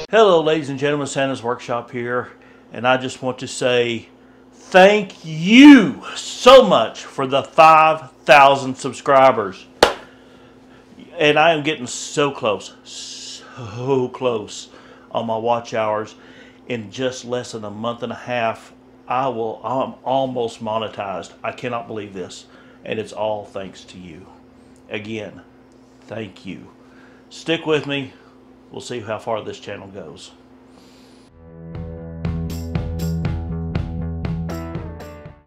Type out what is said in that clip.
Hello, ladies and gentlemen, Santa's Workshop here, and I just want to say thank you so much for the 5,000 subscribers. And I am getting so close on my watch hours. In just less than a month and a half, I'm almost monetized. I cannot believe this, and it's all thanks to you. Again, thank you. Stick with me. We'll see how far this channel goes.